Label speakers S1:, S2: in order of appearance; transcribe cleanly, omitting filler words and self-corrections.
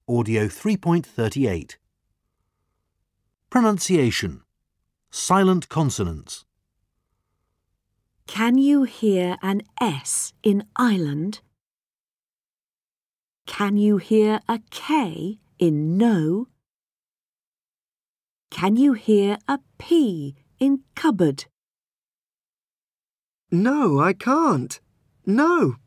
S1: Audio 3.38. Pronunciation. Silent consonants.
S2: Can you hear an S in island? Can you hear a K in no? Can you hear a P in cupboard?
S3: No, I can't. No.